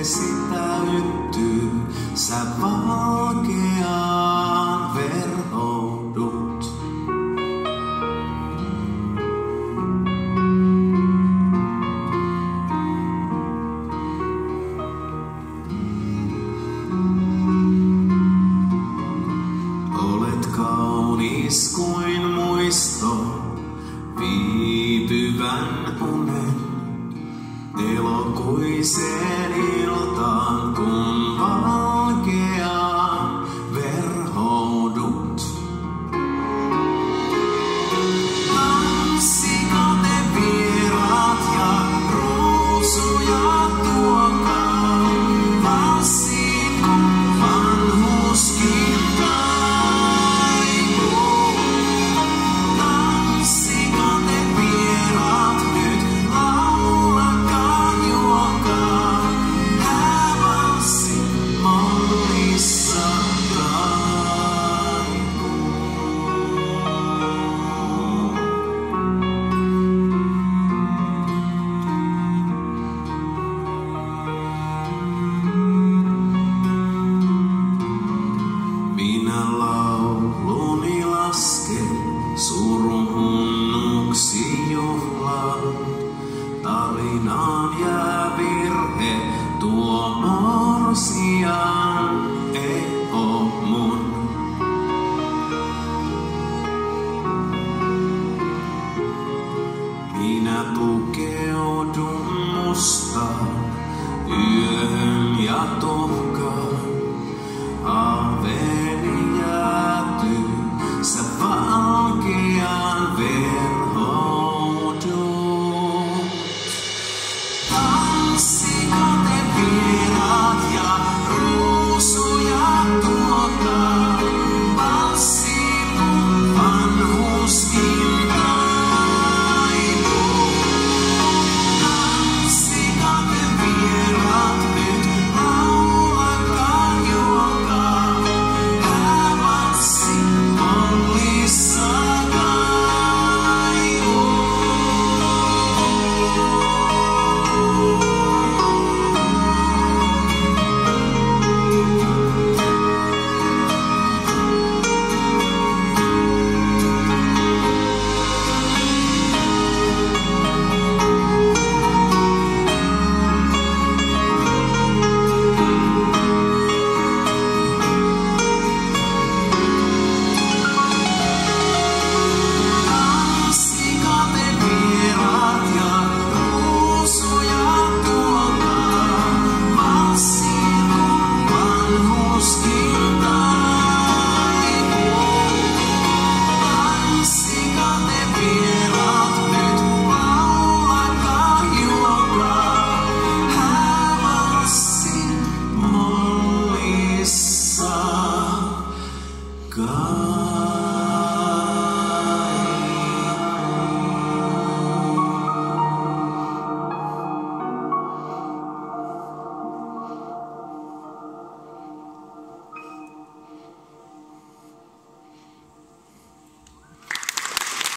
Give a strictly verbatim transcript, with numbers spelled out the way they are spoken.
täyttyy, sä valkeaan verhoudut. Olet kaunis kuin muisto, viipyvän unen, elokuiseen iltaan, kun valkeaan verhoudut. Tanssiko te vieraat ja ruusuja tuokaa, valssiin kun vanhuskin taipuu. Tanssiko te vieraat nyt, laulakaa, juokaa, häävalssi mollissa taipuu. Minä lauluni lasken surunnuksi juhlaan. Tarinaan jää virhe, tuo morsian ei oo mun. Minä pukeudun mustaan yöhön ja tuhkaan.